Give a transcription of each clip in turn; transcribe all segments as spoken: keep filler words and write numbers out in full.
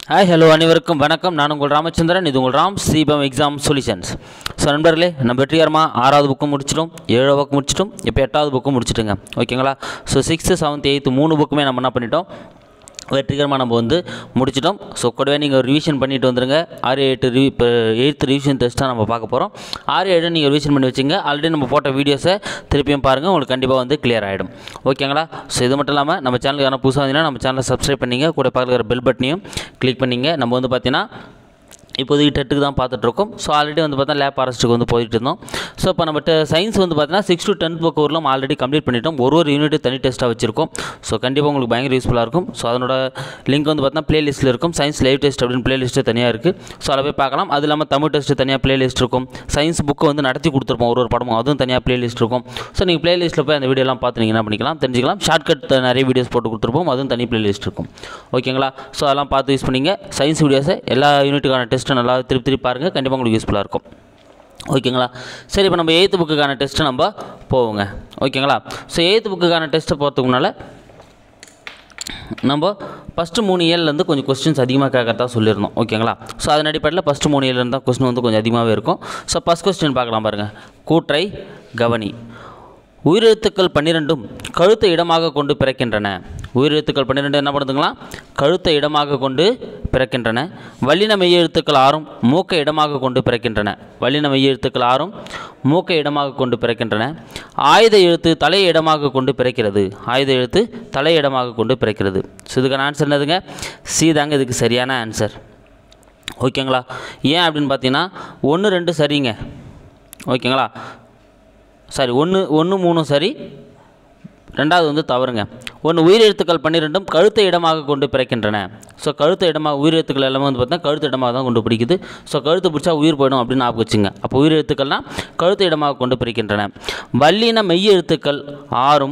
Hi hello அனைவருக்கும் வணக்கம். நான் உங்கள் ராமச்சந்திரன். இது உங்கள் ராம் சிபம் எக்ஸாம் சொல்யூஷன்ஸ். ஸோ நண்பர்களே, நம்ம வெற்றிகரமாக ஆறாவது புக்கும் முடிச்சிட்டோம், ஏழாவது புக்கு முடிச்சிட்டோம், இப்போ எட்டாவது புக்கும் முடிச்சிட்டுங்க. ஓகேங்களா? ஸோ சிக்ஸ்த்து செவன்த் எயித்து மூணு புக்குமே நம்ம என்ன பண்ணிட்டோம், வெற்றிகரமாக நம்ம வந்து முடிச்சிட்டோம். ஸோ கூடவே நீங்கள் ரிவிஷன் பண்ணிட்டு வந்துடுங்க. ஆறு எட்டு ரிவி இப்போ எயித்து ரிவிஷன் டெஸ்ட்டாக நம்ம பார்க்க போகிறோம். ஆறு ஏழு நீங்கள் ரிவிஷன் பண்ணி வச்சுங்க. ஆல்ரெடி நம்ம போட்ட வீடியோஸை திருப்பியும் பாருங்கள், உங்களுக்கு கண்டிப்பாக வந்து கிளியர் ஆகிடும். ஓகேங்களா? ஸோ இது மட்டும் இல்லாமல் நம்ம சேனலுக்கான புதுசாக வந்தீங்கன்னா நம்ம சேனலை சப்ஸ்கிரைப் பண்ணிங்க, கூட பக்கத்தில் இருக்கிற பெல் பட்டனையும் கிளிக் பண்ணிங்க. நம்ம வந்து பார்த்தீங்கன்னா இப்போதைக்கு டெட்டுக்கு தான் பார்த்துட்ருக்கோம். ஸோ ஆல்ரெடி வந்து பார்த்தா லேப் ஆரஸ்ட்டுக்கு வந்து போயிட்டு இருந்தோம். ஸோ இப்போ நம்ம சயின்ஸ் வந்து பார்த்தீங்கன்னா சிக்ஸ் டு டென்த் புக் வரலாம் ஆல்ரெடி கம்ப்ளீட் பண்ணிட்டோம். ஒரு ஒரு யூனிட் தனி டெஸ்ட்டாக வச்சிருக்கோம். ஸோ கண்டிப்பாக உங்களுக்கு பயங்கர யூஸ்ஃபுல்லாக இருக்கும். ஸோ அதனோட லிங்க் வந்து பார்த்தீங்கன்னா ப்ளேலிஸ்ட்டில் இருக்கும். சயின்ஸ் லைவ் டெஸ்ட் அப்படின்னு ப்ளேலிஸ்ட்டு தனியாக இருக்குது. ஸோ அதை போய் பார்க்கலாம். அது இல்லாமல் தமிழ் டெஸ்ட்டு தனியாக ப்ளேலிஸ்ட் இருக்கும். சயின்ஸ் புக்கு வந்து நடத்தி கொடுத்துருப்போம் ஒரு ஒரு படமும், அதுவும் தனியாக ப்ளேலிஸ்ட் இருக்கும். ஸோ நீங்கள் ப்ளேலிஸ்ட்டில் போய் அந்த வீடியோலாம் பார்த்து நீங்கள் என்ன பண்ணிக்கலாம், தெரிஞ்சிக்கலாம். ஷார்ட்கட் நிறைய வீடியோஸ் போட்டு கொடுத்துருப்போம், அதுவும் தனி ப்ளேலிஸ்ட் இருக்கும். ஓகேங்களா? ஸோ அதெல்லாம் பார்த்து யூஸ் பண்ணிங்க. சயின்ஸ் வீடியோஸை எல்லா யூனிட்டுக்கான டெஸ்ட்டு நல்லா திருப்பி திருப்பி பாருங்கள், கண்டிப்பாக உங்களுக்கு யூஸ்ஃபுல்லாக இருக்கும். ஓகேங்களா? சரி, இப்போ நம்ம எயித்து புக்குக்கான டெஸ்ட்டு நம்ம போவோங்க. ஓகேங்களா? ஸோ எயித்து புக்குக்கான டெஸ்ட்டை போகிறதுக்கு முன்னால் நம்ம ஃபஸ்ட்டு மூணு இயர்லேருந்து கொஞ்சம் கொஸ்டின்ஸ் அதிகமாக கேட்கறதா சொல்லியிருந்தோம். ஓகேங்களா? ஸோ அதன் அடிப்படையில் ஃபஸ்ட்டு மூணு இயர்லேருந்து தான் கொஸ்டின் வந்து கொஞ்சம் அதிகமாகவே இருக்கும். ஸோ ஃபஸ்ட் கொஸ்டின் பார்க்கலாம் பாருங்கள். கூற்றை கவனி. உயிரெழுத்துக்கள் பன்னிரெண்டும் கழுத்தை இடமாக கொண்டு பிறக்கின்றன. உயிரெழுத்துக்கள் பன்னிரெண்டு என்ன பண்ணுதுங்களா, கழுத்தை இடமாக கொண்டு பிறக்கின்றன. வல்லின மெய்யெழுத்துக்கள் ஆறும் மூக்கை இடமாக கொண்டு பிறக்கின்றன. வல்லின மெய்யெழுத்துக்கள் ஆறும் மூக்கை இடமாக கொண்டு பிறக்கின்றன. ஆயுத எழுத்து தலை இடமாக கொண்டு பிறக்கிறது. ஆயுத எழுத்து தலை இடமாக கொண்டு பிறக்கிறது. ஸோ இதுக்கான ஆன்சர் என்னதுங்க, சி தாங்க இதுக்கு சரியான ஆன்சர். ஓகேங்களா? ஏன் அப்படின்னு பார்த்தீங்கன்னா ஒன்று ரெண்டு சரிங்க. ஓகேங்களா? சரி, ஒன்று ஒன்று மூணு சரி, ரெண்டாவது வந்து தவறுங்க. ஒன்று உயிரெழுத்துக்கள் பன்னிரெண்டும் கழுத்தை இடமாக கொண்டு பிறக்கின்றன. ஸோ கழுத்தை இடமாக உயிரெழுத்துக்கள் எல்லாமே வந்து பார்த்தீங்கன்னா கழுத்து இடமாக தான் கொண்டு பிடிக்குது. ஸோ கழுத்து பிடிச்சா உயிர் போயிடும் அப்படின்னு ஞாபகம் வச்சுங்க. அப்போ உயிரெழுத்துக்கள்னால் கழுத்தை இடமாக கொண்டு பிறக்கின்றன. வல்லின மெய்யெழுத்துக்கள் ஆறும்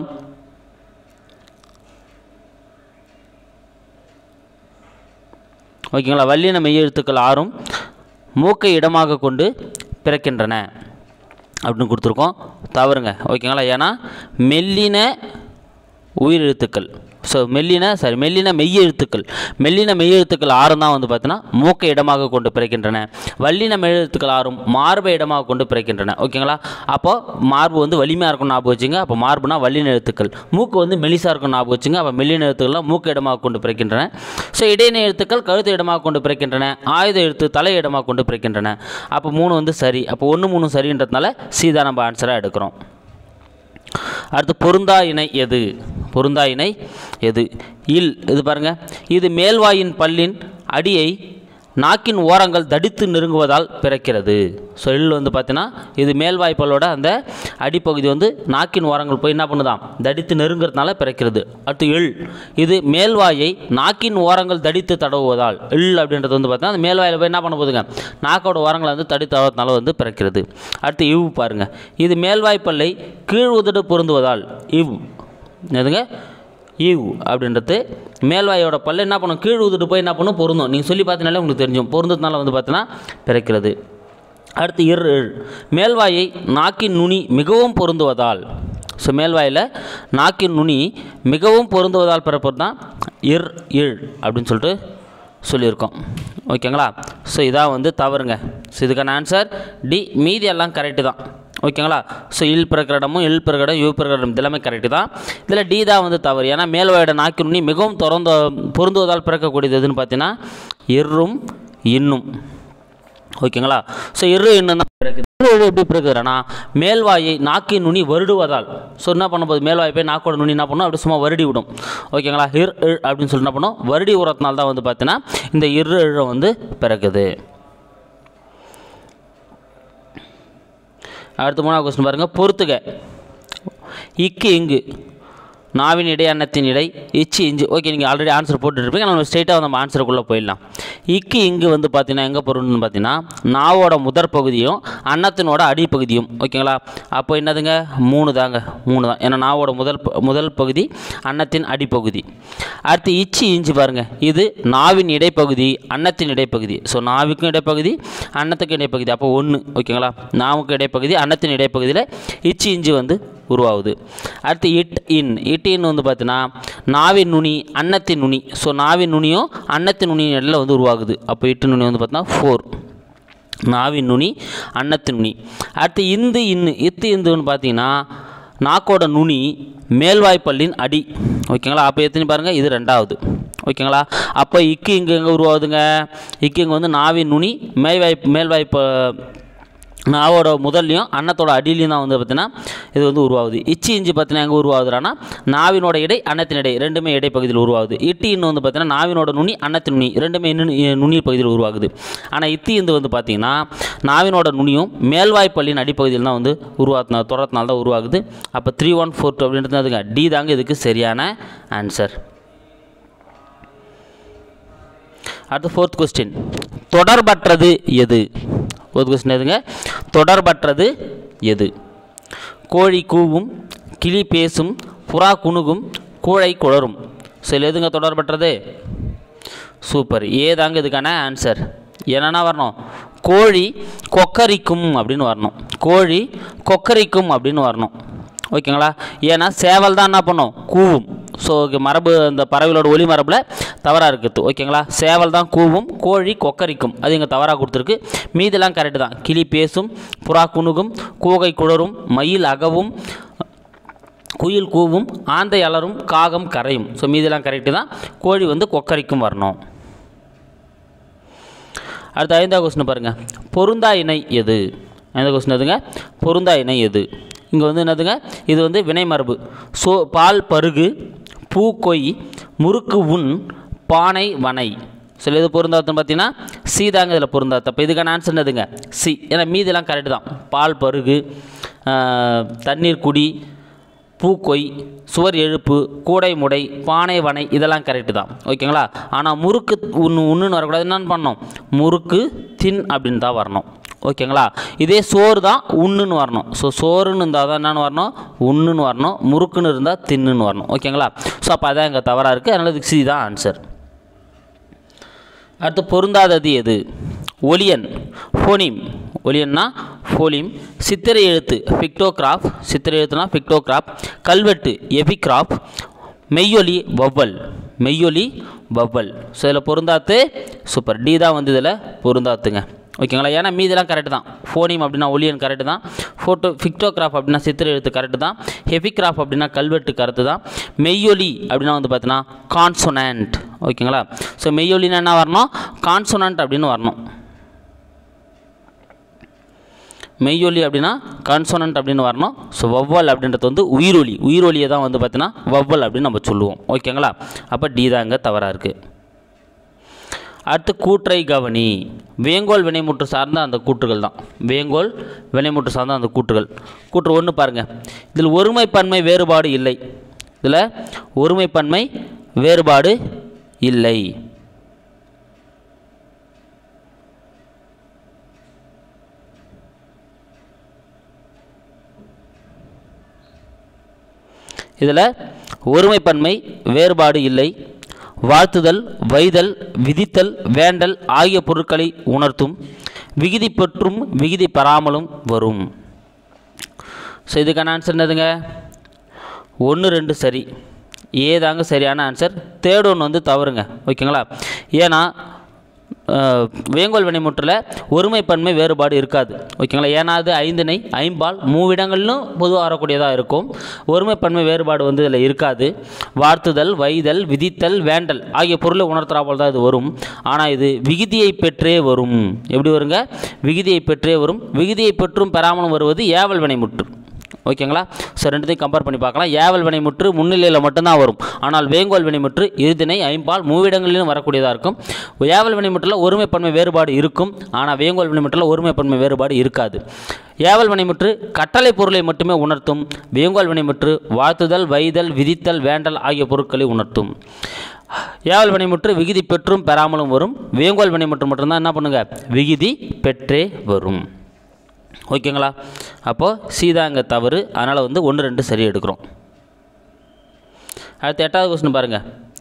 ஓகேங்களா, வல்லின மெய்யெழுத்துக்கள் ஆறும் மூக்கை இடமாக கொண்டு பிறக்கின்றன அப்படின்னு கொடுத்துருக்கோம். தவறுங்க. ஓகேங்களா? ஏன்னா மெல்லின உயிரெழுத்துக்கள், ஸோ மெல்லின சாரி மெல்லின மெய்யெழுத்துக்கள் மெல்லின மெய்யெழுத்துக்கள் ஆறும் தான் வந்து பார்த்தீங்கன்னா மூக்கை இடமாக கொண்டு பிறக்கின்றன. வல்லின மெய்யெழுத்துக்கள் ஆறும் மார்பை இடமாக கொண்டு பிறக்கின்றன. ஓகேங்களா? அப்போ மார்பு வந்து வலிமையாக இருக்கும் ஞாபகம் வச்சுங்க. அப்போ மார்புனா வல்லின எழுத்துக்கள், மூக்கு வந்து மெலிசாக இருக்கும் ஞாபகம் வச்சுங்க. அப்போ மெல்லின எழுத்துக்கள்லாம் மூக்கு இடமாக கொண்டு பிறக்கின்றன. ஸோ இடையின எழுத்துக்கள் கழுத்து இடமாக கொண்டு பிறக்கின்றன. ஆயுத எழுத்து தலை இடமாக கொண்டு பிறக்கின்றன. அப்போ மூணு வந்து சரி. அப்போ ஒன்று மூணு சரின்றதுனால சீதா நம்ம ஆன்சராக எடுக்கிறோம். அடுத்து பொருந்தா இணை எது? பொருந்தா இணை எது? இல். இது பாருங்கள், இது மேல்வாயின் பல்லின் அடியை நாக்கின் ஓரங்கள் தடித்து நெருங்குவதால் பிறக்கிறது. ஸோ இல் வந்து பார்த்தீங்கன்னா இது மேல்வாய் பல்லோட அந்த அடிப்பகுதி வந்து நாக்கின் ஓரங்கள் போய் என்ன பண்ணுதான், தடித்து நெருங்கிறதுனால பிறக்கிறது. அடுத்து எள். இது மேல்வாயை நாக்கின் ஓரங்கள் தடித்து தடவுவதால். எள் அப்படின்றது வந்து பார்த்தீங்கன்னா அந்த மேல்வாயில் போய் என்ன பண்ண போதுங்க, நாக்கோட ஓரங்களை வந்து தடி தடவுறதுனால வந்து பிறக்கிறது. அடுத்து இவ் பாருங்கள், இது மேல்வாய் பல்லை கீழ் உதடு பொருந்துவதால். இவ் எதுங்க, ஈவ் அப்படின்றது மேல்வாயோட பல்ல என்ன பண்ணும், கீழ் ஊதுட்டு போய் என்ன பண்ணும், பொருந்தும். நீங்கள் சொல்லி பார்த்தீங்கனாலே உங்களுக்கு தெரிஞ்சும், பொருந்ததுனால வந்து பார்த்தீங்கன்னா பிறக்கிறது. அடுத்து இர். மேல்வாயை நாக்கின் நுனி மிகவும் பொருந்துவதால். ஸோ மேல்வாயில் நாக்கின் நுனி மிகவும் பொருந்துவதால் பிறப்பது தான் இர் இழ் அப்படின்னு சொல்லிட்டு சொல்லியிருக்கோம். ஓகேங்களா? ஸோ இதான் வந்து தவறுங்க. ஸோ இதுக்கான ஆன்சர் டி. மீதி எல்லாம் கரெக்டு தான். ஓகேங்களா? ஸோ இல் பிறக்கிற இடமும் இல் பிறக்கிற இடம் யூ பிறக்கிற இடம் எல்லாமே கரெக்டு தான். இதில் டி தான் வந்து தவறு. ஏன்னா மேல்வாயோட நாக்கின் நுனி மிகவும் திறந்த பொருந்துவதால் பிறக்கக்கூடியது எதுன்னு பார்த்தீங்கன்னா இர்ரும் இன்னும். ஓகேங்களா? ஸோ இரு இன்னும் தான் பிறக்குது. இரு எப்படி பிறக்குதுன்னா மேல்வாயை நாக்கின் நுனி வருடுவதால். ஸோ என்ன பண்ண போது, மேல்வாயை போய் நாக்கோட நுனி என்ன பண்ணும், அப்படி சும்மா வருடி விடும். ஓகேங்களா? இர் இழ் அப்படின்னு சொல்லி என்ன பண்ணும், வருடி உரத்தினால தான் வந்து பார்த்தீங்கன்னா இந்த இரு இழ வந்து பிறக்குது. அடுத்து மூணாவது கொஸ்டின் பாருங்கள். பொறுத்துக. இக்கு இங்கு நாவின் இடை அன்னத்தின் இடை இச்சு இஞ்சு. ஓகே, நீங்கள் ஆல்ரெடி ஆன்சர் போட்டுருப்பீங்க. நம்ம ஸ்ட்ரெயிட்டாக நம்ம ஆன்சருக்குள்ளே போயிடலாம். இக்கு இங்கு வந்து பார்த்தீங்கன்னா எங்கே பொருள்னு பார்த்தீங்கன்னா நாவோட முதற் பகுதியும் அன்னத்தினோட அடிப்பகுதியும். ஓகேங்களா? அப்போ என்னதுங்க, மூணு தாங்க, மூணு தான். ஏன்னா நாவோட முதல் முதல் பகுதி அன்னத்தின் அடிப்பகுதி. அடுத்து இச்சு இஞ்சு பாருங்கள், இது நாவின் இடைப்பகுதி அன்னத்தின் இடைப்பகுதி. ஸோ நாவுக்கும் இடைப்பகுதி அன்னத்துக்கும் இடைப்பகுதி. அப்போ ஒன்று. ஓகேங்களா? நாவுக்கு இடைப்பகுதி அன்னத்தின் இடைப்பகுதியில் இச்சு இஞ்சு வந்து உருவாகுது. அடுத்து இட் இன் இட் இன் வந்து பார்த்தீங்கன்னா நாவின் நுனி அன்னத்தின் நுனி. ஸோ நாவின் நுனியும் அன்னத்தின் நுனி இடையில வந்து உருவாகுது. அப்போ இட்டு நுனி வந்து பார்த்தீங்கன்னா ஃபோர், நாவின் நுனி அன்னத்தின் நுனி. அடுத்து இந்து இன்னு இத்து இந்துன்னு பார்த்தீங்கன்னா நாக்கோட நுனி மேல்வாய்ப்பல்லின் அடி. ஓகேங்களா? அப்போ எத்தனை பாருங்கள், இது ரெண்டாவது. ஓகேங்களா? அப்போ இக்கு இங்கே எங்கே உருவாகுதுங்க, இக்கு இங்கே வந்து நாவின் நுனி மேல்வாய் மேல்வாய்ப்பு நாவோட முதல்லையும் அன்னத்தோட அடியிலையும் தான் வந்து பார்த்தீங்கன்னா இது வந்து உருவாகுது. இச்சி இஞ்சி பார்த்தீங்கன்னா எங்கே உருவாகுதுன்னா நாவினோட இடை அன்னத்தின் இடை ரெண்டுமே இடைப்பகுதியில் உருவாகுது. இட்டி இன்னும் வந்து பார்த்தீங்கன்னா நாவினோட நுனி அன்னத்தின் நுனி ரெண்டுமே இன்னும் நுனி பகுதியில் உருவாகுது. ஆனால் இத்தி இந்து வந்து பார்த்தீங்கன்னா நாவினோட நுனியும் மேல்வாய்ப்பல்லின் அடிப்பகுதியில் தான் வந்து உருவாத்தின தொடர்த்தினால தான் உருவாகுது. அப்போ த்ரீ ஒன் ஃபோர் டூ அப்படின்றதுங்க டி தாங்க இதுக்கு சரியான ஆன்சர். அடுத்து ஃபோர்த் கொஸ்டின், தொடர்பற்றது எது? ஃபோர்த் கொஸ்டின் எதுங்க, தொடர்பற்றது எது? கோழி கூவும், கிளி பேசும், புறா குணுகும், கூழை குளரும். சரி, எதுங்க தொடர்பற்றது? சூப்பர், ஏதாங்க இதுக்கான ஆன்சர். என்னென்னா வரணும், கோழி கொக்கரிக்கும் அப்படின்னு வரணும். கோழி கொக்கரிக்கும் அப்படின்னு வரணும். ஓகேங்களா? ஏன்னா சேவல் தான் என்ன பண்ணும், கூவும். ஸோ மரபு அந்த பறவைகளோட ஒளி மரபில் தவறாக இருக்குது. ஓகேங்களா? சேவல் தான் கூவும், கோழி கொக்கரிக்கும், அது இங்கே தவறாக கொடுத்துருக்கு. மீதெல்லாம் கரெக்டு தான். கிளி பேசும், புறா குணுகும், கூகை குளரும், மயில் அகவும், குயில் கூவும், ஆந்தை அலரும், காகம் கரையும். ஸோ மீதெல்லாம் கரெக்டு தான். கோழி வந்து கொக்கரிக்கும் வரணும். அடுத்த ஐந்தாவது கொஸ்டின் பாருங்கள், பொருந்தா இணை எது? ஐந்தாவது கொஸ்டின் எதுங்க, பொருந்தா இணை எது? இங்கே வந்து என்னதுங்க, இது வந்து வினை மரபு. சோ பால் பருகு, பூ கொய், முறுக்கு உண், பானை வனை. சில இது பொருந்தாத்துன்னு பார்த்தீங்கன்னா சி தாங்க இதில் பொருந்தாத்து. அப்போ இதுக்கான ஆன்சர் என்னதுங்க, சி. ஏன்னா மீதெல்லாம் கரெக்டு தான். பால் பருகு, தண்ணீர் குடி, பூக்கொய், சுவர் எழுப்பு, கூடை முடை, பானை வனை இதெல்லாம் கரெக்டு தான். ஓகேங்களா? ஆனால் முறுக்கு உண்ணு உண்ணுன்னு வரக்கூடாது. என்னென்னு பண்ணணும், முறுக்கு தின் அப்படின்னு தான் வரணும். ஓகேங்களா? இதே சோறு தான் உண்ணுன்னு வரணும். ஸோ சோறுன்னு இருந்தால் தான் என்னென்னு வரணும், உண்ணுன்னு வரணும். முறுக்குன்னு இருந்தால் தின்னுன்னு வரணும். ஓகேங்களா? ஸோ அப்போ அதான் இங்கே தவறாக இருக்குது. அதனால் இதுக்கு சி தான் ஆன்சர். அடுத்து பொருந்தாதது எது? ஒலியன், ஃபோனிம். ஒலியன்னா ஃபோலிம். சித்திரை எழுத்து பிக்டோகிராஃப். சித்திரை எழுத்துனா பிக்டோகிராஃப். கல்வெட்டு எபிகிராஃப். மெய்யொலி வவ்வல். மெய்யொலி வவ்வல். ஸோ இதில் பொருந்தாத்து சூப்பர், டி தான் வந்து இதில் பொருந்தாத்துங்க. ஓகேங்களா? ஏன்னா மீதெல்லாம் கரெக்டு தான். ஃபோனிம் அப்படின்னா ஒலியன் கரெக்டு தான். ஃபோட்டோ பிக்டோகிராஃப் அப்படின்னா சித்திரை எழுத்து கரெக்டு தான். ஹெபிகிராஃப் அப்படின்னா கல்வெட்டு கரெக்டு தான். மெய்யொலி அப்படின்னா வந்து பார்த்தீங்கன்னா கான்சோனன்ட். ஓகேங்களா? ஸோ மெய்யொலின்னா என்ன வரணும், கான்சோனன்ட் அப்படின்னு வரணும். மெய்யொலி அப்படின்னா கான்சோனன்ட் அப்படின்னு வரணும். ஸோ வவ்வல் அப்படின்றது வந்து உயிரொலி. உயிரொலியை தான் வந்து பார்த்தீங்கன்னா வவ்வல் அப்படின்னு நம்ம சொல்லுவோம். ஓகேங்களா? அப்போ டி தான் இங்கே தவறாக இருக்குது. அடுத்து கூற்றை கவனி. வேங்கோல் வினைமுற்று சார்ந்த அந்த கூற்றுகள் தான். வேங்கோல் வினைமுற்று சார்ந்த அந்த கூற்றுகள். கூற்று ஒன்று பாருங்கள், இதில் ஒருமைப்பன்மை வேறுபாடு இல்லை. இதில் ஒருமைப்பன்மை வேறுபாடு இல்லை. இதில் ஒருமைப்பன்மை வேறுபாடு இல்லை. வாழ்த்துதல், வைதல், விதித்தல், வேண்டல் ஆகிய பொருட்களை உணர்த்தும். விகுதி பெற்றும் விகுதி பெறாமலும் வரும். ஸோ இதுக்கான ஆன்சர் என்னதுங்க, ஒன்று ரெண்டு சரி, ஏதாங்க சரியான ஆன்சர். தேர்ட் ஒன்று வந்து தவறுங்க. ஓகேங்களா? ஏன்னா வேங்கோல் வினைமுற்றில் ஒருமைப்பன்மை வேறுபாடு இருக்காது. ஓகேங்களா? ஏன்னா அது ஐந்திணை ஐம்பால் மூவிடங்களிலும் பொதுவாக வரக்கூடியதாக இருக்கும். ஒருமைப்பன்மை வேறுபாடு வந்து இதில் இருக்காது. வாழ்த்துதல், வைதல், விதித்தல், வேண்டல் ஆகிய பொருளை உணர்த்துறா போல் தான் இது வரும். ஆனால் இது விகுதியை பெற்றே வரும். எப்படி வருங்க, விகுதியை பெற்றே வரும். விகுதியை பெற்றும் பெறாமலும் வருவது ஏவல் வினைமுற்று. ஓகேங்களா? ஸோ ரெண்டுத்தையும் கம்பேர் பண்ணி பார்க்கலாம். ஏவல் வினைமுற்று முன்னிலையில் மட்டும்தான் வரும். ஆனால் வேங்கோல் வினைமுற்று இருதிணை ஐம்பால் மூவிடங்களிலும் வரக்கூடியதாக இருக்கும். ஏவல் வினைமுற்றில் ஒருமைப்பன்மை வேறுபாடு இருக்கும். ஆனால் வேங்கோல் வினைமுற்றில் ஒருமைப்பன்மை வேறுபாடு இருக்காது. ஏவல் வினைமுற்று கட்டளை பொருளை மட்டுமே உணர்த்தும். வேங்கோல் வினைமுற்று வாழ்த்துதல், வைதல், விதித்தல், வேண்டல் ஆகிய பொருட்களை உணர்த்தும். ஏவல் வினைமுற்று விகுதி பெற்றும் பெறாமலும் வரும். வேங்கோல் வினைமுற்று மட்டும்தான் என்ன பண்ணுங்க, விகுதி பெற்றே வரும். ஓகேங்களா? அப்போது சீதாங்க தவறு. அதனால் வந்து ஒன்று ரெண்டு சரி எடுக்கிறோம். அடுத்து எட்டாவது கொஸ்டின் பாருங்கள்,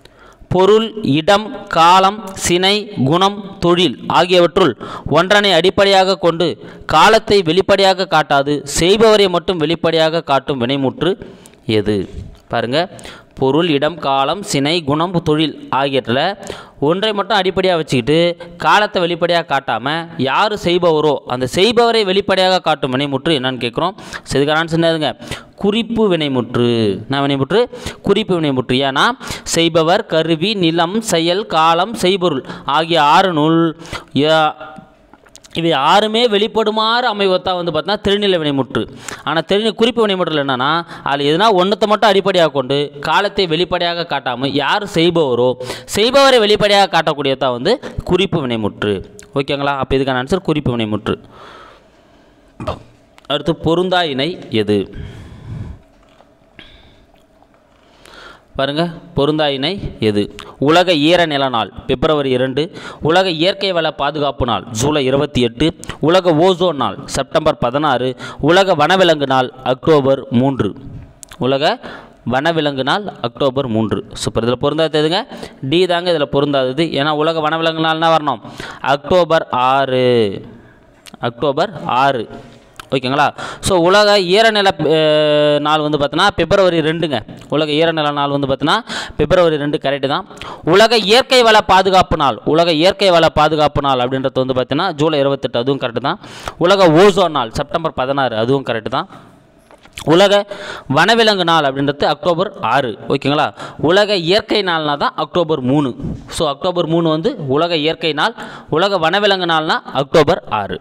பொருள், இடம், காலம், சினை, குணம், தொழில் ஆகியவற்றுள் ஒன்றனை அடிப்படையாக கொண்டு காலத்தை வெளிப்படையாக காட்டாது செய்பவரை மட்டும் வெளிப்படையாக காட்டும் வினைமுற்று எது? பாருங்க, பொருள், இடம், காலம், சினை, குணம், தொழில் ஆகியவற்றில் ஒன்றை மட்டும் அடிப்படையாக வச்சுக்கிட்டு காலத்தை வெளிப்படையாக காட்டாமல் யார் செய்பவரோ அந்த செய்பவரை வெளிப்படையாக காட்டும் வினைமுற்று என்னன்னு கேட்குறோம். இதுக்கான ஆன்சர் என்னதுங்க? குறிப்பு வினைமுற்று. என்ன வினைமுற்று? குறிப்பு வினைமுற்று. ஏன்னா செய்பவர், கருவி, நிலம், செயல், காலம், செய்பொருள் ஆகிய ஆறு நூல் இவை யாருமே வெளிப்படுமாறு அமைவத்தான் வந்து பார்த்தீங்கன்னா திருநிலை வினைமுற்று. ஆனால் திரு குறிப்பு வினைமுற்றில் என்னென்னா அதில் எதுனா ஒன்றத்தை மட்டும் அடிப்படையாக கொண்டு காலத்தை வெளிப்படையாக காட்டாமல் யார் செய்பவரோ செய்பவரை வெளிப்படையாக காட்டக்கூடியதான் வந்து குறிப்பு வினைமுற்று. ஓகேங்களா? அப்போ இதுக்கான ஆன்சர் குறிப்பு வினைமுற்று. அடுத்து பொருந்தா இணை எது? பாருங்கள், பொருந்தா இணை எது? உலக ஈர நில நாள் பிப்ரவரி இரண்டு, உலக இயற்கை வள பாதுகாப்பு நாள் ஜூலை இருபத்தி எட்டு, உலக ஓசோன் நாள் செப்டம்பர் பதினாறு, உலக வனவிலங்கு நாள் அக்டோபர் மூன்று. உலக வனவிலங்கு நாள் அக்டோபர் மூன்று. சூப்பர். இதில் பொருந்தாததுங்க டி தாங்க இதில் பொருந்தாதது. ஏன்னா உலக வனவிலங்கு நாள்னா வரணும் அக்டோபர் ஆறு. அக்டோபர் ஆறு. ஓகேங்களா? ஸோ உலக ஈரநில நாள் வந்து பார்த்தீங்கன்னா பிப்ரவரி ரெண்டுங்க. உலக ஈரநில நாள் வந்து பார்த்தீங்கன்னா பிப்ரவரி ரெண்டு கரெக்டு தான். உலக இயற்கை வள பாதுகாப்பு நாள் உலக இயற்கை வள பாதுகாப்பு நாள் அப்படின்றது வந்து பார்த்தீங்கன்னா ஜூலை இருபத்தெட்டு, அதுவும் கரெக்டு தான். உலக ஓசோன் நாள் செப்டம்பர் பதினாறு, அதுவும் கரெக்டு தான். உலக வனவிலங்கு நாள் அப்படின்றது அக்டோபர் ஆறு. ஓகேங்களா? உலக இயற்கை நாள்னா தான் அக்டோபர் மூணு. ஸோ அக்டோபர் மூணு வந்து உலக இயற்கை நாள். உலக வனவிலங்கு நாள்னா அக்டோபர் ஆறு.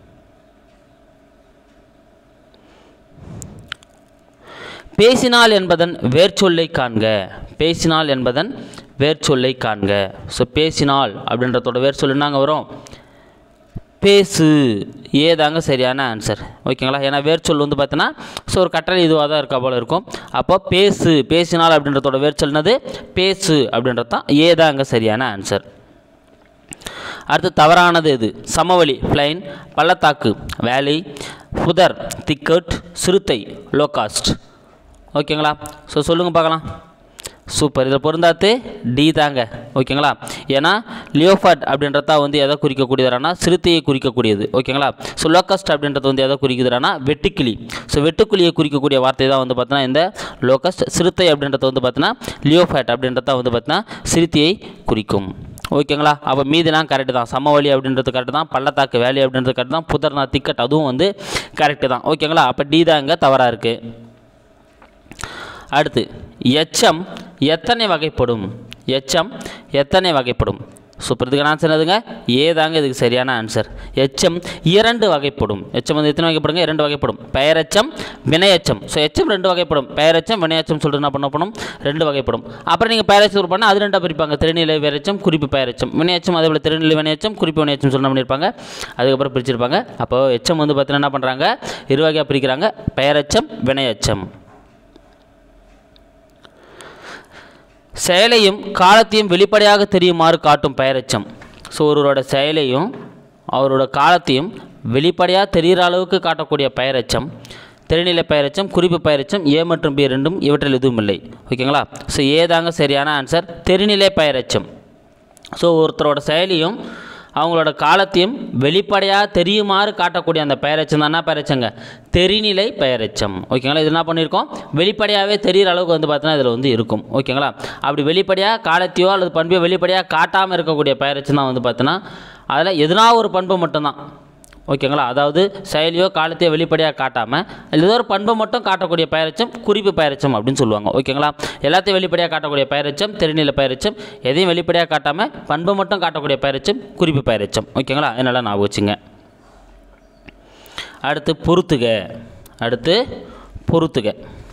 பேசினால் என்பதன் வேர்ச்சொல்லை காண்க. பேசினால் என்பதன் வேர்ச்சொல்லை காண்க. ஸோ பேசினால் அப்படின்றதோட வேர்ச்சொல் என்னங்க வரும்? பேசு. ஏதாங்க சரியான ஆன்சர். ஓகேங்களா? ஏன்னா வேர்ச்சொல் வந்து பார்த்தீங்கன்னா ஸோ ஒரு கட்டளை இதுவாக தான் இருக்கா போல இருக்கும். அப்போ பேசு, பேசினால் அப்படின்றதோட வேர்ச்சொல் என்னது? பேசு அப்படின்றது தான் ஏதாங்க சரியான ஆன்சர். அடுத்து தவறானது எது? சமவெளி பிளைன், பள்ளத்தாக்கு வேலி, புதர் திக்கட், சிறுத்தை லோகாஸ்ட். ஓகேங்களா? ஸோ சொல்லுங்கள் பார்க்கலாம். சூப்பர். இதில் பொருந்தாத்து டி தாங்க. ஓகேங்களா? ஏன்னா லியோஃபார்ட் அப்படின்றதா வந்து எதை குறிக்கக்கூடியதுனா சிறுத்தையை குறிக்கக்கூடியது. ஓகேங்களா? ஸோ லோகஸ்ட் அப்படின்றது வந்து எதை குறிக்குதுனா வெட்டுக்கிளி. ஸோ வெட்டுக்கிளியை குறிக்கக்கூடிய வார்த்தை தான் வந்து பார்த்தீங்கன்னா இந்த லோகஸ்ட். சிறுத்தை அப்படின்றது வந்து பார்த்தீங்கன்னா லியோஃபார்ட் அப்படின்றதா வந்து பார்த்தீங்கன்னா சிறுத்தையை குறிக்கும். ஓகேங்களா? அப்போ மீதிலாம் கரெக்டு தான். சமவெளி அப்படின்றது கரெக்டு தான். பள்ளத்தாக்கு வேலி அப்படின்றது கரெக்டு தான். புதர்னா திக்கட் அதுவும் வந்து கரெக்டு தான். ஓகேங்களா? அப்போ டி தான் இங்கே தவறாக இருக்குது. அடுத்து எச்சம் எத்தனை வகைப்படும்? எச்சம் எத்தனை வகைப்படும்? சூப்பர். இதுக்கான ஆன்சர் எதுங்க? ஏதாங்க இதுக்கு சரியான ஆன்சர். எச்சம் இரண்டு வகைப்படும். எச்சம் வந்து எத்தனை வகைப்படுங்க? இரண்டு வகைப்படும். பெயரெச்சம், வினையச்சம். ஸோ எச்சம் ரெண்டு வகைப்படும். பெயரெச்சம், வினையச்சம் சொல்லிட்டு என்ன பண்ண போகணும்? ரெண்டு வகைப்படும். அப்புறம் நீங்கள் பெயரெச்சம் பண்ணால் அது ரெண்டாக பிரிப்பாங்க. திருநிலை பெயரெச்சம், குறிப்பு பெயரெச்சம். வினையச்சம் அதே போல் திருநிலை வினையச்சம், குறிப்பு வினையச்சம் சொல்லி பண்ணியிருப்பாங்க. அதுக்கப்புறம் பிரிச்சிருப்பாங்க. அப்போ எச்சம் வந்து பார்த்தீங்கன்னா என்ன பண்ணுறாங்க? இரு வகையாக பிரிக்கிறாங்க. பெயரெச்சம், வினையச்சம். செயலையும் காலத்தையும் வெளிப்படையாக தெரியுமாறு காட்டும் பெயரெச்சம். ஸோ ஒருவரோட செயலையும் அவரோட காலத்தையும் வெளிப்படையாக தெரிகிற அளவுக்கு காட்டக்கூடிய பெயரெச்சம் திருநிலை பெயரெச்சம், குறிப்பு பெயரெச்சம். ஏ மற்றும் பி ரெண்டும் இவற்றில் எதுவும் இல்லை. ஓகேங்களா? ஸோ ஏதாங்க சரியான ஆன்சர். தெரிநிலை பெயரெச்சம். ஸோ ஒருத்தரோட செயலையும் அவங்களோட காலத்தையும் வெளிப்படையாக தெரியுமாறு காட்டக்கூடிய அந்த பெயரெச்சம் தான் என்ன பெயரெச்சங்க? தெரிநிலை பெயரெச்சம். ஓகேங்களா? இது என்ன பண்ணியிருக்கோம்? வெளிப்படையாகவே தெரிகிற அளவுக்கு வந்து பார்த்தீங்கன்னா இதில் வந்து இருக்கும். ஓகேங்களா? அப்படி வெளிப்படையாக காலத்தையோ அல்லது பண்பையோ வெளிப்படையாக காட்டாமல் இருக்கக்கூடிய பெயரெச்சம் தான் வந்து பார்த்தீங்கன்னா அதில் எதுனா ஒரு பண்பு மட்டும்தான். ஓகேங்களா? அதாவது செயலியோ காலத்தையோ வெளிப்படையாக காட்டாமல் ஏதோ ஒரு பண்பை மட்டும் காட்டக்கூடிய பெயரெச்சம் குறிப்பு பெயரெச்சம் அப்படின்னு சொல்லுவாங்க. ஓகேங்களா? எல்லாத்தையும் வெளிப்படையாக காட்டக்கூடிய பெயரெச்சம் தெரிநிலை பெயரெச்சம். எதையும் வெளிப்படையாக காட்டாமல் பண்பை மட்டும் காட்டக்கூடிய பெயரெச்சம் குறிப்பு பெயரெச்சம். ஓகேங்களா? அதனால் ஞாபகம் வச்சுங்க. அடுத்து பொறுத்துக. அடுத்து பொறுத்துக.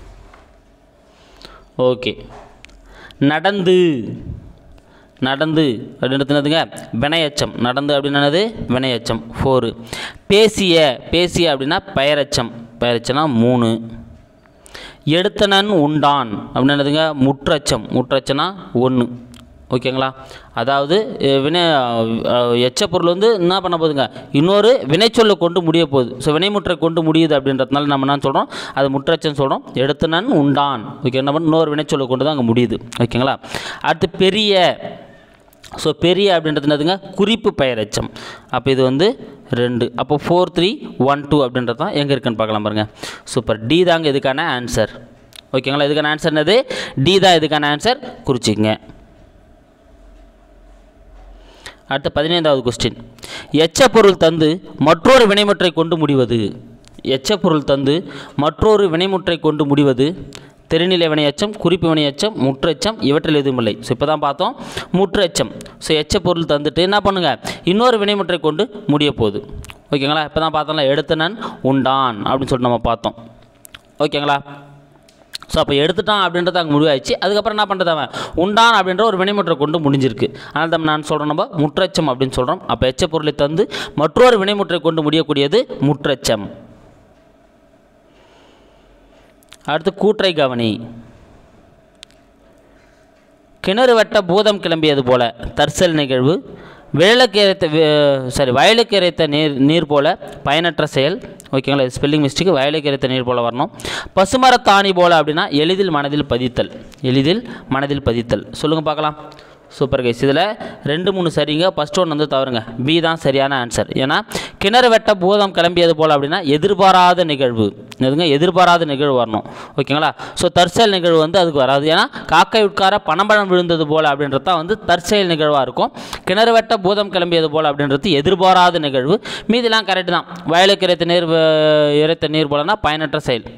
ஓகே. நடந்து. நடந்து அப்படின்றது என்னதுங்க? வினையச்சம். நடந்து அப்படின்னது வினையச்சம். ஃபோரு. பேசிய. பேசிய அப்படின்னா பெயரெச்சம். பெயரெச்சம்னா மூணு. எடுத்தனன் உண்டான் அப்படின்னதுங்க முற்றச்சம். முற்றச்சனா ஒன்று. ஓகேங்களா. அதாவது வினை எச்ச பொருள் வந்து என்ன பண்ண போகுதுங்க, இன்னொரு வினைச்சொல்லை கொண்டு முடிய போகுது. ஸோ வினைமுற்றை கொண்டு முடியுது அப்படின்றதுனால நம்ம என்ன சொல்கிறோம், அது முற்றச்சம் சொல்கிறோம். எடுத்து நான் உண்டான். ஓகே, என்ன பண்ண இன்னொரு வினைச்சொல்லை கொண்டு தான் அங்கே முடியுது. ஓகேங்களா. அடுத்து பெரிய. ஸோ பெரிய அப்படின்றது என்னதுங்க, குறிப்பு பெயரெச்சம். அப்போ இது வந்து ரெண்டு. அப்போ ஃபோர் த்ரீ ஒன் டூ அப்படின்றது தான் எங்கே இருக்குன்னு பார்க்கலாம் பாருங்கள். சூப்பர். டி தாங்க இதுக்கான ஆன்சர். ஓகேங்களா. இதுக்கான ஆன்சர் என்னது, டி தான் இதுக்கான ஆன்சர், குறிச்சிங்க. அடுத்த பதினைந்தாவது கொஸ்டின். எச்ச பொருள் தந்து மற்றொரு வினைமுற்றை கொண்டு முடிவது. எச்ச பொருள் தந்து மற்றொரு வினைமுற்றை கொண்டு முடிவது தெரிநிலை வினையச்சம், குறிப்பு வினையச்சம், முற்றச்சம், இவற்றில் எதுவும் இல்லை. ஸோ இப்போ தான் பார்த்தோம் முற்றச்சம். ஸோ எச்ச பொருள் தந்துட்டு என்ன பண்ணுங்கள், இன்னொரு வினைமுற்றை கொண்டு முடிய போகுது. ஓகேங்களா. இப்போ தான் பார்த்தோம்ல, எடுத்து நான் உண்டான் அப்படின்னு சொல்லிட்டு நம்ம பார்த்தோம். ஓகேங்களா. ஸோ அப்போ எடுத்துட்டான் அப்படின்றது அங்கே முடிவாயிடுச்சு. அதுக்கப்புறம் என்ன பண்ணுறது, அவன் உண்டான் அப்படின்ற ஒரு வினைமுற்றை கொண்டு முடிஞ்சிருக்கு. அதனால் தான் நான் சொல்கிறோம் நம்ம முற்றச்சம் அப்படின்னு சொல்கிறோம். அப்போ எச்ச பொருளை தந்து மற்றொரு வினைமுற்றை கொண்டு முடியக்கூடியது முற்றச்சம். அடுத்து கூற்றை கவனி. கிணறு வெட்ட பூதம் கிளம்பியது போல தற்செயல் நிகழ்வு. விழலுக்கு இறைத்த சாரி வயலுக்கு இறைத்த நீர் நீர் போல பயனற்ற செயல். ஓகேங்களா. ஸ்பெல்லிங் மிஸ்டேக்கு, வயலுக்கு இறைத்த நீர் போல வரணும். பசுமரத்தாணி போல அப்படின்னா எளிதில் மனதில் பதித்தல். எளிதில் மனதில் பதித்தல். சொல்லுங்கள் பார்க்கலாம். Super guys. இதில் ரெண்டு மூணு சரிங்க, ஃபஸ்ட் ஒன் வந்து தவறுங்க. பி தான் சரியான ஆன்சர். ஏன்னா கிணறு வெட்ட பூதம் கிளம்பியது போல் அப்படின்னா எதிர்பாராத நிகழ்வு. எதுங்க, எதிர்பாராத நிகழ்வு வரணும். ஓகேங்களா. ஸோ தற்செயல் நிகழ்வு வந்து அதுக்கு வராது. ஏன்னா காக்கை உட்கார பணம்பழம் விழுந்தது போல் அப்படின்றது தான் வந்து தற்செயல் நிகழ்வாக இருக்கும். கிணறு வெட்ட பூதம் கிளம்பியது போல் அப்படின்றது எதிர்பாராத நிகழ்வு. மீதிலாம் கரெக்டு தான். வயலுக்கு இறைத்த நீர் இறைத்த நீர் போலனா பயனற்ற செயல்.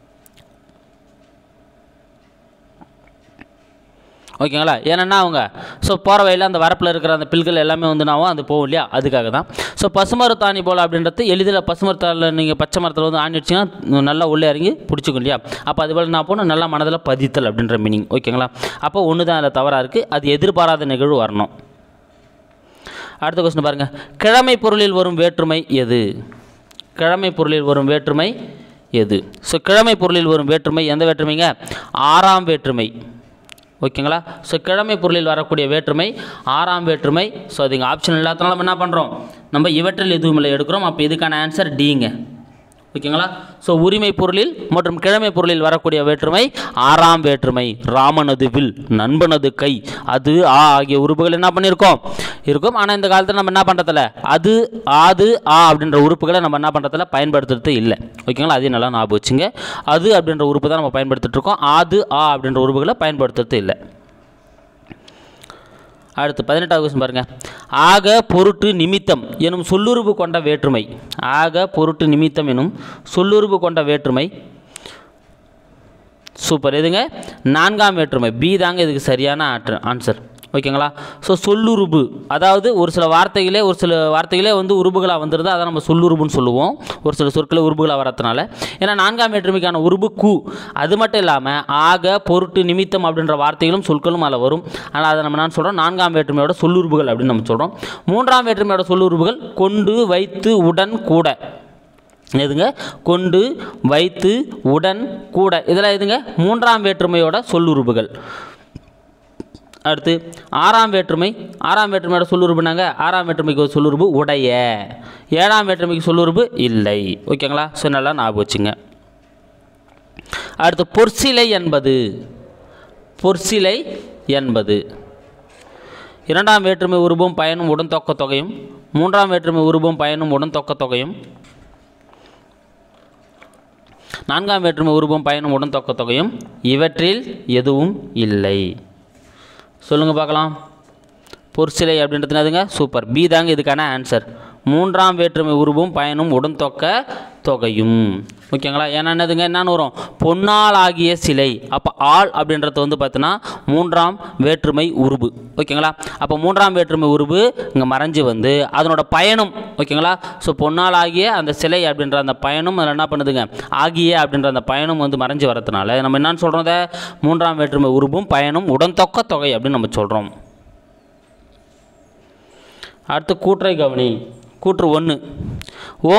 ஓகேங்களா. ஏன்னா அவங்க ஸோ போகிற வழியில் அந்த வரப்பில் இருக்கிற அந்த பில்கள் எல்லாமே வந்து நாவும் அது போகும் இல்லையா, அதுக்காக தான். ஸோ பசுமரத்தாணி போல் அப்படின்றது எளிதில் பசுமரத்தால் நீங்கள் பச்சை மரத்தில் வந்து ஆணி வச்சிங்கன்னா நல்லா உள்ளே இறங்கி பிடிச்சிக்கும் இல்லையா. அப்போ அது போல் நான் போகணும் நல்லா மனதில் பதித்தல் அப்படின்ற மீனிங். ஓகேங்களா. அப்போ ஒன்று தான் அதில் தவறாக இருக்குது. அது எதிர்பாராத நிகழ்வு வரணும். அடுத்த கொஸ்டின் பாருங்கள். கிழமை பொருளில் வரும் வேற்றுமை எது. கிழமை பொருளில் வரும் வேற்றுமை எது. ஸோ கிழமை பொருளில் வரும் வேற்றுமை எந்த வேற்றுமைங்க, ஆறாம் வேற்றுமை. ஓகேங்களா. ஸோ கிழமை பொருளில் வரக்கூடிய வேற்றுமை ஆறாம் வேற்றுமை. ஸோ அது இங்கே ஆப்ஷன் இல்லாதனால நம்ம என்ன பண்ணுறோம், நம்ம இவற்றில் எதுவும் இல்லை எடுக்கிறோம். அப்போ இதுக்கான ஆன்சர் டிங்க. ஓகேங்களா. ஸோ உரிமை பொருளில் மற்றும் கிழமை பொருளில் வரக்கூடிய வேற்றுமை ஆறாம் வேற்றுமை. ராமனது வில், நண்பனது கை, அது ஆ ஆகிய உறுப்புகள் என்ன பண்ணியிருக்கோம் இருக்கும். ஆனால் இந்த காலத்தில் நம்ம என்ன பண்ணுறதில்ல, அது ஆது ஆ அப்படின்ற உறுப்புகளை நம்ம என்ன பண்ணுறதில்ல பயன்படுத்துறது இல்லை. ஓகேங்களா. அதே நல்லா ஞாபகம் வச்சுங்க. அது அப்படின்ற உறுப்பு தான் நம்ம பயன்படுத்திட்டு இருக்கோம். ஆது ஆ அப்படின்ற உறுப்புகளை பயன்படுத்துறது இல்லை. அடுத்து பதினெட்டாவது கொஸ்டின் பாருங்கள். ஆக பொருட்டு நிமித்தம் எனும் சொல்லுறுப்பு கொண்ட வேற்றுமை. ஆக பொருட்டு நிமித்தம் எனும் சொல்லுறுப்பு கொண்ட வேற்றுமை. சூப்பர். எதுங்க, நான்காம் வேற்றுமை. பி தாங்க இதுக்கு சரியான ஆன்சர். ஓகேங்களா. ஸோ சொல்லுறுப்பு அதாவது ஒரு சில வார்த்தைகளே ஒரு சில வார்த்தைகளே வந்து உறுப்புகளாக வந்துடுது. அதை நம்ம சொல்லுறுப்புன்னு சொல்லுவோம். ஒரு சில சொற்களை உறுப்புகளாக வரதுனால. ஏன்னா நான்காம் வேற்றுமைக்கான உறுப்பு கு. அது மட்டும் இல்லாமல் ஆக பொருட்டு நிமித்தம் அப்படின்ற வார்த்தைகளும் சொற்களும் அதில் வரும். ஆனால் அதை நம்ம நான் சொல்கிறோம் நான்காம் வேற்றுமையோட சொல்லுறுப்புகள் அப்படின்னு நம்ம சொல்கிறோம். மூன்றாம் வேற்றுமையோட சொல்லுறுப்புகள் கொண்டு, வைத்து, உடன், கூட. எதுங்க, கொண்டு, வைத்து, உடன், கூட. இதெல்லாம் எதுங்க மூன்றாம் வேற்றுமையோட சொல்லுறுப்புகள். அடுத்து ஆறாம் வேற்றுமை. ஆறாம் வேற்றுமையோட சொல்லுறுப்புனாங்க. ஆறாம் வேற்றுமைக்கு ஒரு சொல்லுறுப்பு உடைய. ஏழாம் வேற்றுமைக்கு சொல்லுறுப்பு இல்லை. ஓகேங்களா. ஸோ நல்லா ஞாபகம் வச்சுங்க. அடுத்து பொற்சிலை என்பது. பொற்சிலை என்பது இரண்டாம் வேற்றுமை உருபும் பயனும் உடன் தொக்க தொகையும். மூன்றாம் வேற்றுமை உருபும் பயனும் உடன் தொக்க தொகையும். நான்காம் வேற்றுமை உருபும் பயனும் உடன் தொக்க தொகையும். இவற்றில் எதுவும் இல்லை. சொல்லுங்கள் பார்க்கலாம். பொற்சிலை அப்படின்றது என்னதுங்க, சூப்பர். பி தாங்க இதுக்கான ஆன்சர். மூன்றாம் வேற்றுமை உருவும் பயனும் உடன் தொக்க தொகையும். ஓகேங்களா. ஏன்னா என்னதுங்க என்னன்னு வரும், பொன்னால் ஆகிய சிலை. அப்போ ஆள் அப்படின்றது வந்து பார்த்தீங்கன்னா மூன்றாம் வேற்றுமை உருவு. ஓகேங்களா. அப்போ மூன்றாம் வேற்றுமை உருவு இங்கே மறைஞ்சு வந்து அதனோட பயனும். ஓகேங்களா. ஸோ பொன்னால் ஆகிய அந்த சிலை அப்படின்ற அந்த பயனும் அதில் என்ன பண்ணுதுங்க, ஆகிய அப்படின்ற அந்த பயனும் வந்து மறைஞ்சு வரதுனால நம்ம என்னன்னு சொல்கிறோம், அதை மூன்றாம் வேற்றுமை உருவும் பயனும் உடன் தொக்க தொகை அப்படின்னு நம்ம சொல்கிறோம். அடுத்து கூற்றை கவனி. கூற்று ஒன்று.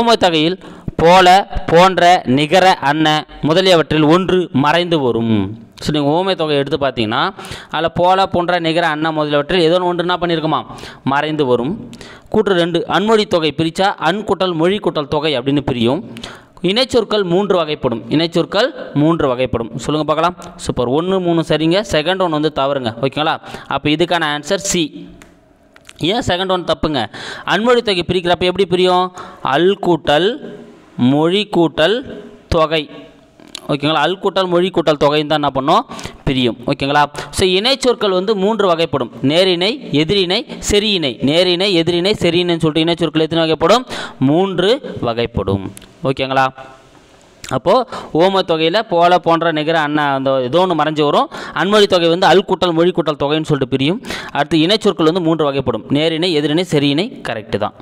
ஓமத்தகையில் போல, போன்ற, நிகர, அன்ன முதலியவற்றில் ஒன்று மறைந்து வரும். ஸோ நீங்கள் ஓமை தொகை எடுத்து பார்த்தீங்கன்னா அதில் போல போன்ற நிகர அன்ன முதலியவற்றில் ஏதோ ஒன்று என்ன பண்ணியிருக்குமா மறைந்து வரும். கூற்று ரெண்டு, அன்மொழி தொகை பிரித்தா அன் கூட்டல் மொழி கூட்டல் தொகை அப்படின்னு பிரியும். இணைச்சொற்கள் மூன்று வகைப்படும். இணைச்சொற்கள் மூன்று வகைப்படும். சொல்லுங்கள் பார்க்கலாம். சூப்பர். ஒன்று மூணு சரிங்க, செகண்ட் ஒன்று வந்து தவறுங்க. ஓகேங்களா? அப்போ இதுக்கான ஆன்சர் சி. ஏன் செகண்ட் ஒன் தப்புங்க? அன்மொழி தொகை பிரிக்கிறப்ப எப்படி பிரியும்? அல் கூட்டல் மொழி கூட்டல் தொகை. ஓகேங்களா? அல் கூட்டல் மொழி கூட்டல் தொகைன்னு தான் என்ன பண்ணோம் பிரியும். ஓகேங்களா? ஸோ இணைச்சொற்கள் வந்து மூன்று வகைப்படும். நேரிணை, எதிரிணை, செரியிணை. நேரிணை, எதிரிணை, செரியினைன்னு சொல்லிட்டு இணைச்சொற்கள் எத்தனை வகைப்படும்? மூன்று வகைப்படும். ஓகேங்களா? அப்போது ஓம தொகையில் போல போன்ற நிகர அண்ணா அந்த ஏதோ ஒன்று மறைஞ்சு வரும். அன்மொழி தொகை வந்து அல் கூட்டல் மொழி கூட்டல் தொகைன்னு சொல்லிட்டு பிரியும். அடுத்து இணைச்சொற்கள் வந்து மூன்று வகைப்படும். நேரிணை, எதிரிணை, செரியிணை. கரெக்டு தான்.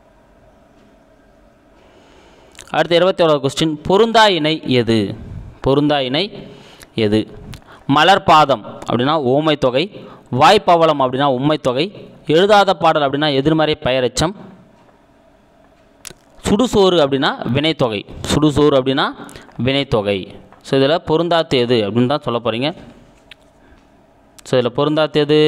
அடுத்து இருபத்தி ஏழாவது கொஸ்டின், பொருந்தா இணை எது? பொருந்தா இணை எது? மலர்பாதம் அப்படின்னா ஓமை தொகை, வாய்ப்பவளம் அப்படின்னா உண்மை தொகை, எழுதாத பாடல் அப்படின்னா எதிர்மறை பெயரெச்சம், சுடுசோறு அப்படின்னா வினைத்தொகை. சுடுசோறு அப்படின்னா வினைத்தொகை. ஸோ இதில் பொருந்தாத்து எது அப்படின்னு தான் சொல்ல போகிறீங்க. ஸோ இதில் பொருந்தாத்து எது?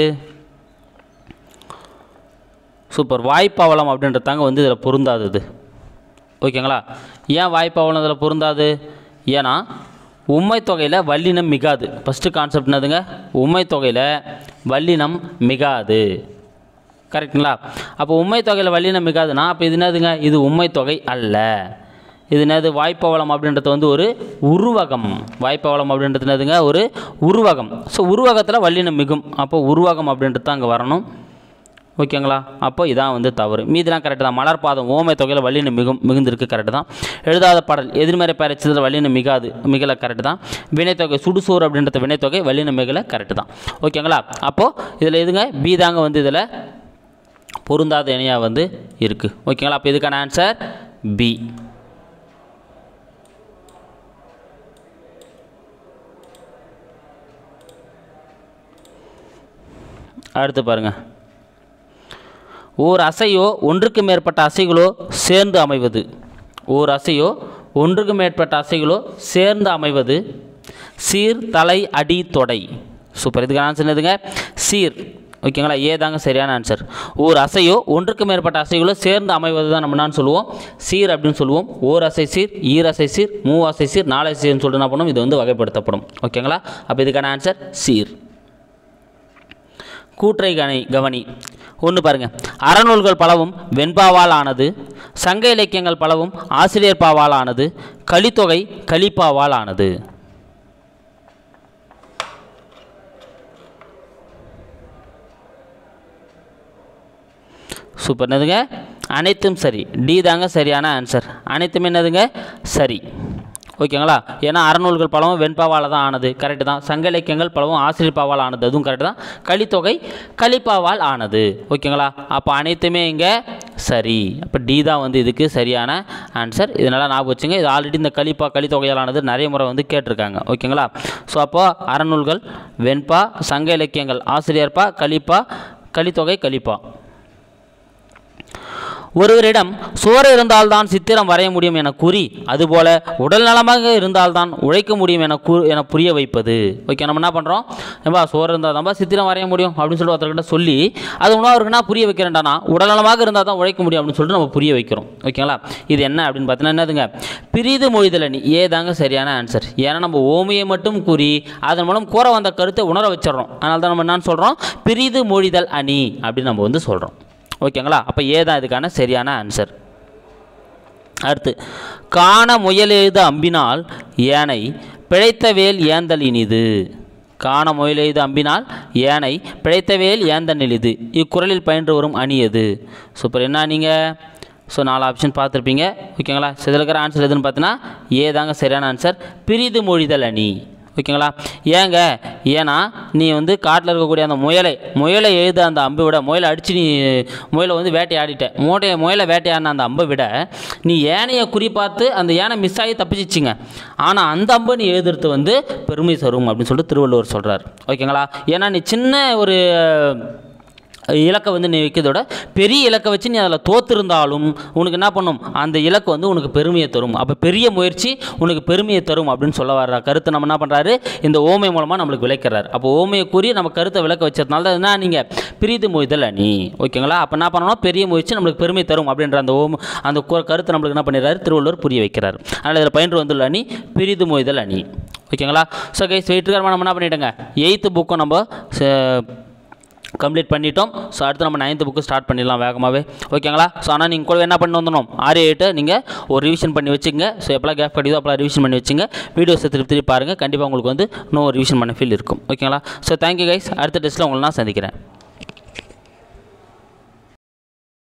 சூப்பர். வாய்ப்பவளம் அப்படின்றதாங்க வந்து இதில் பொருந்தாதது. ஓகேங்களா? ஏன் வாய்ப்பவளம் இதில் பொருந்தாது? ஏன்னா உண்மை தொகையில் வல்லினம் மிகாது. ஃபஸ்ட்டு கான்செப்ட் என்னதுங்க? உண்மை தொகையில் வல்லினம் மிகாது. கரெக்டுங்களா? அப்போ உண்மை தொகையில் வல்லினம் மிகாதுன்னா அப்போ இது என்னதுங்க? இது உண்மை தொகை அல்ல. இது என்னது? வாய்ப்பவளம் அப்படின்றது வந்து ஒரு உருவகம். வாய்ப்பவளம் அப்படின்றது என்னதுங்க? ஒரு உருவகம். ஸோ உருவகத்தில் வல்லினம் மிகும். அப்போ உருவகம் அப்படின்றது தான் அங்கே வரணும். ஓகேங்களா? அப்போ இதான் வந்து தவறு. மீதெல்லாம் கரெக்டு தான். மலர்பாதம் ஓமை தொகையில் வல்லினம் மிகும் மிகுந்திருக்கு. கரெக்டு தான். எழுதாத பாடல் எதிர்மறை பெயரெச்சத்தில் வல்லினம் மிகாது மிகலை. கரெக்டு தான். வினைத்தொகை சுடுசோறு அப்படின்றது வினைத்தொகை வல்லினம் மிகலை. கரெக்டு தான். ஓகேங்களா? அப்போது இதில் எதுங்க? பி தாங்க வந்து இதில் பொருந்தாத இணையாக வந்து இருக்குது. ஓகேங்களா? அப்போ இதுக்கான ஆன்சர் பி. அடுத்து பாருங்கள். ஓர் அசையோ ஒன்றுக்கு மேற்பட்ட அசைகளோ சேர்ந்து அமைவது. ஓர் அசையோ ஒன்றுக்கு மேற்பட்ட அசைகளோ சேர்ந்து அமைவது சீர், தலை, அடி, தொடை. சூப்பர். இதுக்கு ஆன்சர் என்னதுங்க? சீர். ஓகேங்களா? ஏ தாங்க சரியான ஆன்சர். ஓர் அசையோ ஒன்றுக்கு மேற்பட்ட அசைகளோ சேர்ந்து அமைவது தான் நம்ம என்ன சொல்லுவோம்? சீர் அப்படின்னு சொல்லுவோம். ஓர் அசை சீர், ஈர் அசை சீர், மூ அசை சீர், நாலு அசை சீர்னு சொல்லிட்டு என்ன பண்ணும்? இது வந்து வகைப்படுத்தப்படும். ஓகேங்களா? அப்போ இதுக்கான ஆன்சர் சீர். கூற்றை கணி கவனி. ஒன்று பாருங்கள். அறநூல்கள் பலவும் வெண்பாவால் ஆனது, சங்க இலக்கியங்கள் பலவும் ஆசிரியர் பாவால் ஆனது, கலித்தொகை கலிப்பாவால் ஆனது. சூப்பர். என்னதுங்க? அனைத்தும் சரி. டி தாங்க சரியான ஆன்சர். அனைத்துமே என்னதுங்க? சரி. ஓகேங்களா? ஏன்னா அறநூல்கள் பலவும் வெண்பாவால் தான் ஆனது. கரெக்டு தான். சங்க இலக்கியங்கள் பலவும் ஆசிரியர் பாவால் ஆனது. அதுவும் கரெக்டு தான். கலித்தொகை கலிப்பாவால் ஆனது. ஓகேங்களா? அப்போ அனைத்துமே இங்கே சரி. அப்போ டி தான் வந்து இதுக்கு சரியான ஆன்சர். இதனால் ஞாபகம் வச்சுங்க. இது ஆல்ரெடி இந்த கலிப்பா கலித்தொகையால் ஆனது நிறைய முறை வந்து கேட்டிருக்காங்க. ஓகேங்களா? ஸோ அப்போது அறநூல்கள் வெண்பா, சங்க இலக்கியங்கள் ஆசிரியர்பா, கலிப்பா, கலித்தொகை கலிப்பா. ஒருவரிடம் சோறு இருந்தால்தான் சித்திரம் வரைய முடியும் என கூறி, அதுபோல உடல் நலமாக இருந்தால்தான் உழைக்க முடியும் என கூ என புரிய வைப்பது. ஓகே, நம்ம என்ன பண்ணுறோம்? ஏன்பா சோறு இருந்தால் தான்ப்பா சித்திரம் வரைய முடியும் அப்படின்னு சொல்லி ஒருத்தர்கிட்ட சொல்லி அது ஒன்றும் அவருக்கு நான் புரிய வைக்கிறேன்டானா உடல் நலமாக இருந்தால் தான் உழைக்க முடியும் அப்படின்னு சொல்லிட்டு நம்ம புரிய வைக்கிறோம். ஓகேங்களா? இது என்ன அப்படின்னு பார்த்தீங்கன்னா என்னதுங்க? பிரிது மொழிதல் அணி. ஏதாங்க சரியான ஆன்சர். ஏன்னா நம்ம ஓமையை மட்டும் கூறி அதன் மூலம் கூற வந்த கருத்தை உணர வச்சிடறோம். அதனால தான் நம்ம என்னன்னு சொல்கிறோம்? பிரிது மொழிதல் அணி அப்படின்னு நம்ம வந்து சொல்கிறோம். ஓகேங்களா? அப்போ ஏ தான் இதுக்கான சரியான ஆன்சர். அடுத்து, காண முயலெய்த அம்பினால் ஏனை பிழைத்த வேல் ஏந்தல் இனிது. காண முயலெய்த அம்பினால் ஏனை பிழைத்த வேல் ஏந்தல் இனிது. இக்குறளில் பயின்று வரும் அணி எது? சூப்பர். என்ன நீங்கள் ஸோ நாலு ஆப்ஷன் பார்த்துருப்பீங்க. ஓகேங்களா? இதில் இருக்கிற ஆன்சர் எதுன்னு பார்த்தீங்கன்னா ஏ தாங்க சரியான ஆன்சர். பிரிது மொழிதல் அணி. ஓகேங்களா? ஏங்க? ஏன்னா நீ வந்து காட்டில் இருக்கக்கூடிய அந்த முயலை முயலை எழுத அந்த அம்பை விட முயலை அடித்து நீ முயலை வந்து வேட்டையாடிட்ட மூட்டையை முயலை வேட்டையாடின அந்த அம்பை விட நீ ஏனையை குறிப்பார்த்து அந்த யானை மிஸ் ஆகி தப்பிச்சிச்சிங்க. ஆனால் அந்த அம்பை நீ எழுதுறது வந்து பெருமை தரும் அப்படின்னு சொல்லிட்டு திருவள்ளுவர் சொல்கிறார். ஓகேங்களா? ஏன்னா நீ சின்ன ஒரு இலக்கை வந்து நீ வைக்கிறதோட பெரிய இலக்கை வச்சு நீ அதில் தோற்றிருந்தாலும் உனக்கு என்ன பண்ணும், அந்த இலக்கு வந்து உனக்கு பெருமையை தரும். அப்போ பெரிய முயற்சி உனக்கு பெருமையை தரும் அப்படின்னு சொல்ல வர்ற கருத்தை நம்ம என்ன பண்ணுறாரு, இந்த ஓமை மூலமாக நம்மளுக்கு விளக்கிறார். அப்போ ஓமையை கூறி நம்ம கருத்தை விளக்க வச்சதுனால தான் என்ன, நீங்கள் பிரிது மொய்தல் அணி. ஓகேங்களா? அப்போ என்ன பண்ணணும், பெரிய முயற்சி நம்மளுக்கு பெருமை தரும் அப்படின்ற அந்த ஓம் அந்த கருத்தை நம்மளுக்கு என்ன பண்ணிடுறாரு, திருவள்ளுவர் புரிய வைக்கிறார். அதனால் இதில் பயின்று வந்துள்ள அணி பிரிது மொய்தல் அணி. ஓகேங்களா? ஸோ கைஸ் வெயிட்டுக்காரமாக நம்ம என்ன பண்ணிட்டோங்க, எயித்து புக்கும் நம்ம கம்ப்ளீட் பண்ணிட்டோம். ஸோ அடுத்து நம்ம நைன்த்து புக்கு ஸ்டார்ட் பண்ணிடலாம் வேகமாகவே. ஓகேங்களா? ஸோ ஆனால் நீங்கள் கூட என்ன பண்ணி வந்துடணும், ஆறு எயிட்டை நீங்கள் ஒரு ரிவிஷன் பண்ணி வச்சுங்க. ஸோ எப்போலாம் கேப் கிடைக்குதோ அப்போலாம் ரிவிஷன் பண்ணி வச்சுங்க. வீடியோஸை திருப்பி திருப்பி பாருங்கள். கண்டிப்பாக உங்களுக்கு வந்து இன்னும் ரிவிஷன் பண்ண ஃபீல் இருக்கும். ஓகேங்களா? So thank you guys. அடுத்த டெஸ்ட்டில் உங்களை நான் சந்திக்கிறேன்.